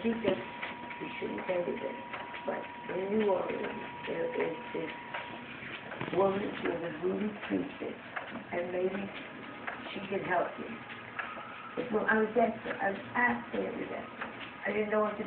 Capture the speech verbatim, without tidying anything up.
think that we shouldn't say this, but in New Orleans, there is this woman with a voodoo priestess, and maybe she can help you. But, well, I was desperate. I was absolutely desperate. I didn't know what to